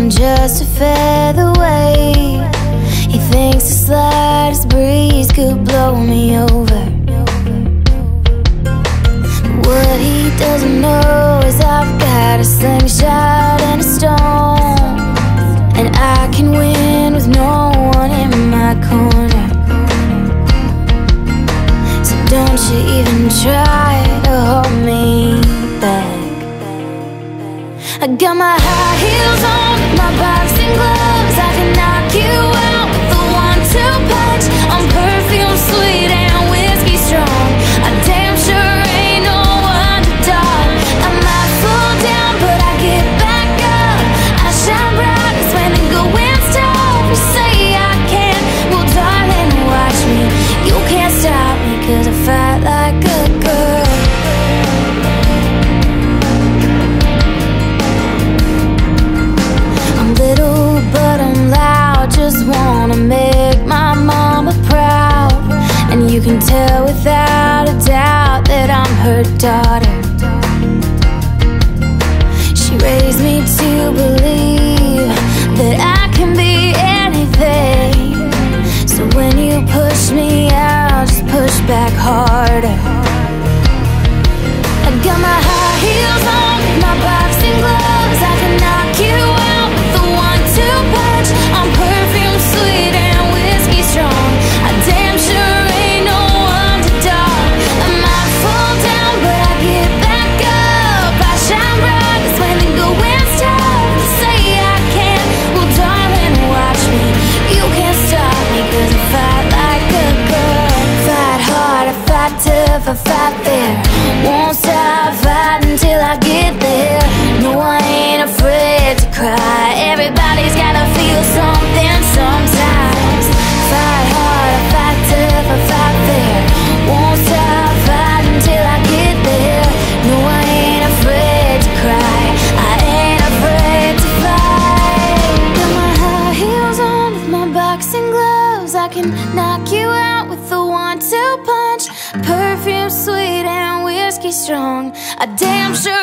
I'm just a feather away. He thinks the slightest breeze could blow me over. But what he doesn't know is I've got a slingshot and a stone, and I can win with no one in my corner. So don't you even try to hold me back. I got my high heels on, my boxing gloves. I can knock you out with the 1-2 punch. I'm perfume sweet and whiskey strong. I damn sure ain't no underdog. I might fall down, but I get back up. I shine brightest when the going's tough. You say I can't, well darling, watch me. You can't stop me, 'cause I fight like a girl. Little but I'm loud, just wanna make my mama proud. And you can tell without a doubt that I'm her daughter. She raised me to believe that I can be anything. So when you push me out, just push back harder. I got my high heels on, my boxing gloves. I can knock you out with the 1-2 punch. I'm perfume sweet and whiskey strong. I damn sure ain't no underdog. I might fall down, but I get back up. I shine brightest when the going's tough. You say I can't, well darling, watch me. You can't stop me, 'cause I fight like a girl. Fight hard, I fight tough, I fight fair. Won't stop fighting till I get there. No, I ain't afraid to cry. Everybody's gotta feel something sometimes. Fight hard, I fight tough, I fight fair. Won't stop fighting till I get there. No, I ain't afraid to cry. I ain't afraid to fight. Got my high heels on with my boxing gloves. I can knock you out with the 1-2 punch. Perfume sweet and whiskey strong. I damn sure